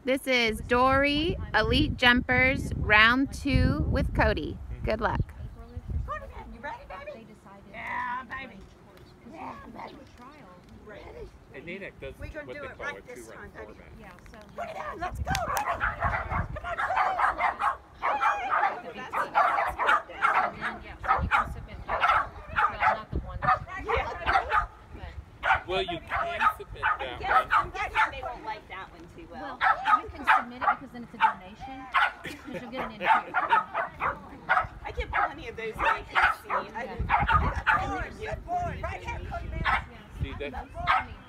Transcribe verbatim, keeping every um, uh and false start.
This is Dory Elite Jumpers round two with Cody. Good luck. You ready, baby? Yeah, baby. Yeah, baby. Ready? And NADAC does We're gonna what do they it call right a this two-run time, baby. format. Yeah, so Put it on. Let's go. Come on. yeah, so you can submit that. Well, not the one. But, Well, you can submit that Yes, one. I'm guessing they won't like that one too well. well, you can submit it because then it's a donation. Because you'll get an entry. I get plenty of those that I can't see. I, Good boy. Right here, Cody, man. See, that's, I mean,